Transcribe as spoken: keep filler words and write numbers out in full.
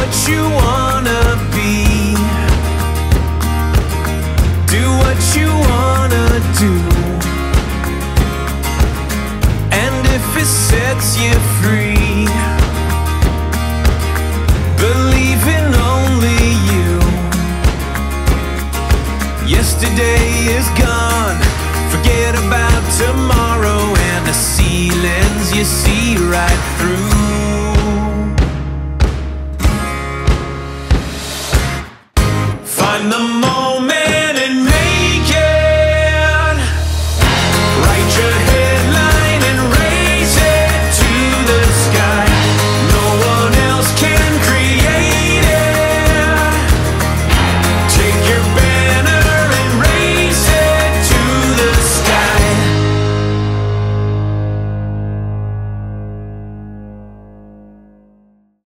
what you wanna be. Do what you wanna do. And if it sets you free,